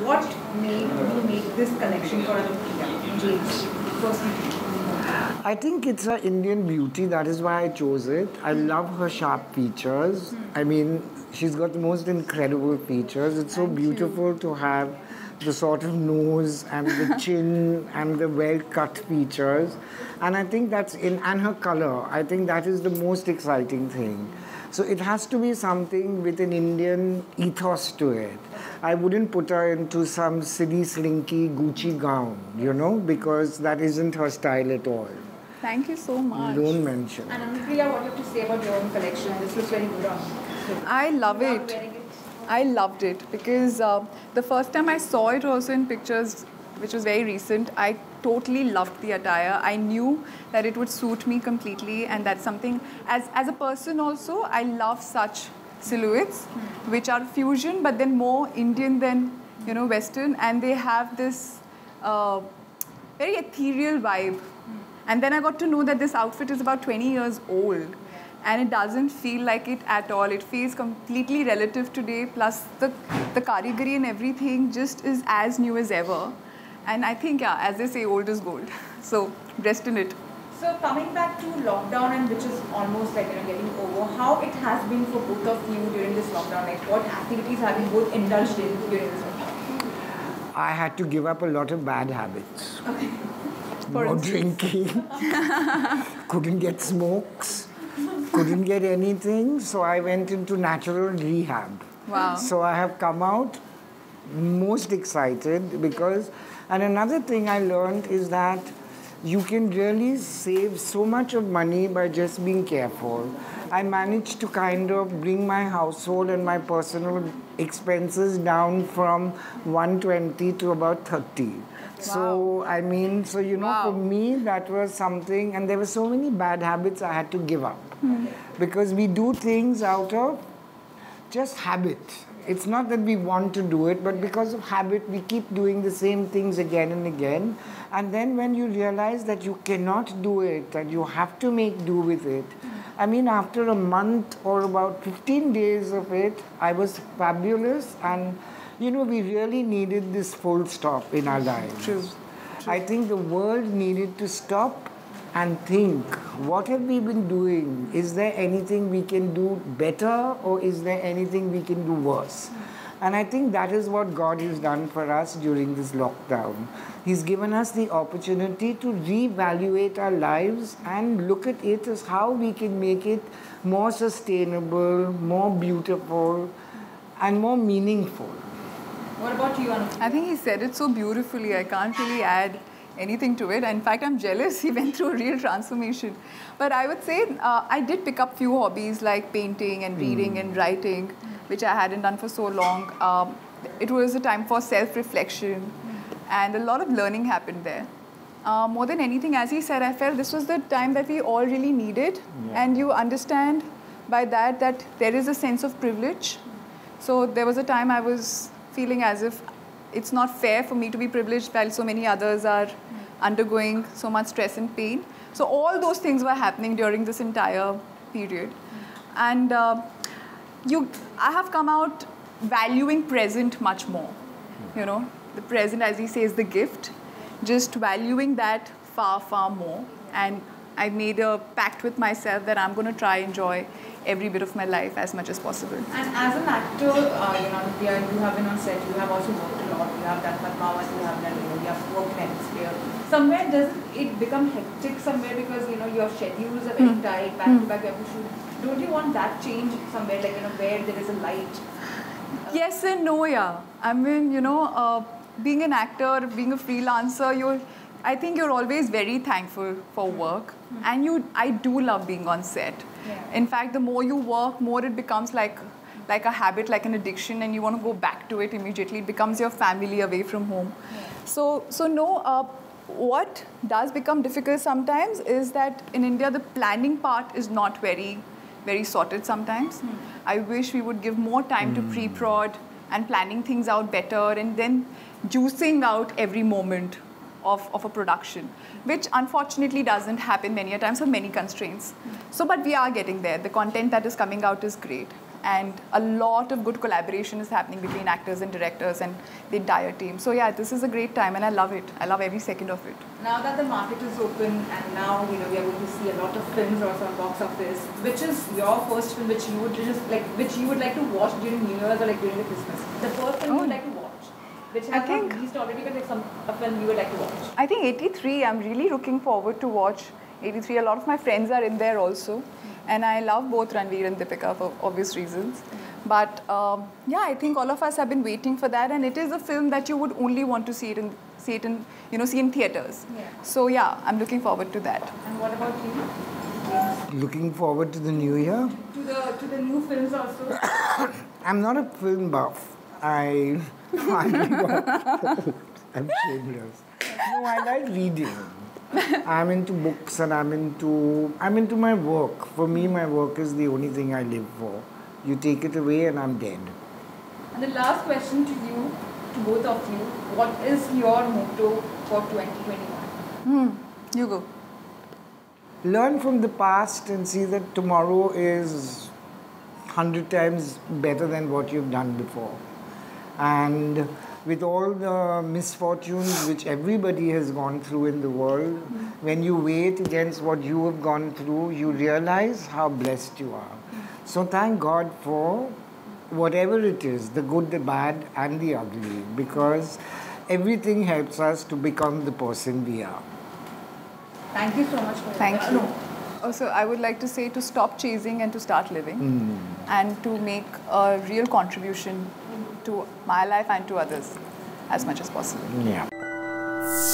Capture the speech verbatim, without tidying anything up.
what made you make this collection for Anupriya, James? Firstly. I think it's an Indian beauty. That is why I chose it. I love her sharp features. I mean, she's got the most incredible features. It's so Thank beautiful you. to have the sort of nose and the chin and the well-cut features. And I think that's in, and her color. I think that is the most exciting thing. So it has to be something with an Indian ethos to it. I wouldn't put her into some silly, slinky Gucci gown, you know, because that isn't her style at all. Thank you so much. Don't mention. And Anupriya, what do you have to say about your own collection? This looks very good on you. I love You it. wearing it. I loved it because uh, the first time I saw it also in pictures, which was very recent, I totally loved the attire. I knew that it would suit me completely, and that's something, as, as a person also, I love such silhouettes, hmm. which are fusion, but then more Indian than, you know, Western, and they have this uh, very ethereal vibe. Hmm. And then I got to know that this outfit is about twenty years old. And it doesn't feel like it at all. It feels completely relative today, plus the, the karigari and everything just is as new as ever. And I think, yeah, as they say, old is gold. So, rest in it. So coming back to lockdown, and which is almost like, you know, getting over, how it has been for both of you during this lockdown? Like, what activities have you both indulged in during this lockdown? I had to give up a lot of bad habits. Okay. No drinking, couldn't get smokes. Couldn't get anything, so I went into natural rehab. Wow. So I have come out most excited because, and another thing I learned is that you can really save so much of money by just being careful. I managed to kind of bring my household and my personal expenses down from one twenty to about thirty. So, I mean, so, you know, Wow. for me, that was something, and there were so many bad habits I had to give up. Mm. Because we do things out of just habit. It's not that we want to do it, but because of habit, we keep doing the same things again and again. And then when you realize that you cannot do it, and you have to make do with it, I mean, after a month or about fifteen days of it, I was fabulous, and you know, we really needed this full stop in our lives. True. True. I think the world needed to stop and think, what have we been doing? Is there anything we can do better, or is there anything we can do worse? And I think that is what God has done for us during this lockdown. He's given us the opportunity to reevaluate our lives and look at it as how we can make it more sustainable, more beautiful, and more meaningful. What about you, Anupriya? I think he said it so beautifully. I can't really add anything to it. In fact, I'm jealous. He went through a real transformation. But I would say uh, I did pick up few hobbies like painting and reading mm. and writing, which I hadn't done for so long. Um, it was a time for self-reflection, mm. and a lot of learning happened there. Uh, more than anything, as he said, I felt this was the time that we all really needed. Yeah. And you understand by that that there is a sense of privilege. So there was a time I was feeling as if it's not fair for me to be privileged while so many others are mm. undergoing so much stress and pain. So all those things were happening during this entire period. Mm. And uh, you, I have come out valuing present much more. Mm. You know, the present, as he says, the gift, just valuing that far, far more. And I made a pact with myself that I'm going to try enjoy every bit of my life as much as possible. And as an actor, uh, you know, you have been on set, you have also worked a lot, you have done Padmavat, you have done, you know, you have worked in Hemisphere. Somewhere does it become hectic somewhere because, you know, your schedules are very mm. tight, back mm. to back, you have to shoot. Don't you want that change somewhere, like, you know, where there is a light? Uh, yes and no, yeah. I mean, you know, uh, being an actor, being a freelancer, you're, I think you're always very thankful for work. Mm. And you, I do love being on set. Yeah. In fact, the more you work, more it becomes like, like a habit, like an addiction, and you want to go back to it immediately. It becomes your family away from home. Yeah. So, so no, uh, what does become difficult sometimes is that in India, the planning part is not very, very sorted sometimes. Mm. I wish we would give more time mm. to pre-prod and planning things out better, and then juicing out every moment of, of a production, which unfortunately doesn't happen many a times for many constraints. Mm. So, but we are getting there. The content that is coming out is great. and a lot of good collaboration is happening between actors and directors and the entire team. So yeah, this is a great time and I love it. I love every second of it. Now that the market is open and now you know we are going to see a lot of films also on box office, which is your first film which you would just like which you would like to watch during New Year's or like during the Christmas? The first film Oh. you would like to watch, which has I not think- released already, but like some a film you would like to watch. I think eighty-three, I'm really looking forward to watch eighty-three. A lot of my friends are in there also. And I love both Ranveer and Deepika for obvious reasons. But um, yeah, I think all of us have been waiting for that. And it is a film that you would only want to see it in, see it in, you know, see in theaters. Yeah. So yeah, I'm looking forward to that. And what about you? James? Looking forward to the new year. To the to the new films also. I'm not a film buff. I, I'm shameless. No, I like reading. I'm into books and I'm into I'm into my work. For me, my work is the only thing I live for. You take it away and I'm dead. And the last question to you, to both of you, what is your motto for twenty twenty-one? Hmm. You go. Learn from the past and see that tomorrow is hundred times better than what you've done before. And with all the misfortunes which everybody has gone through in the world, mm. when you weigh it against what you have gone through, you realize how blessed you are. Mm. So thank God for whatever it is, the good, the bad, and the ugly, because everything helps us to become the person we are. Thank you so much for Thank that. you. No. Also, I would like to say to stop chasing and to start living Mm. and to make a real contribution to my life and to others as much as possible. Yeah.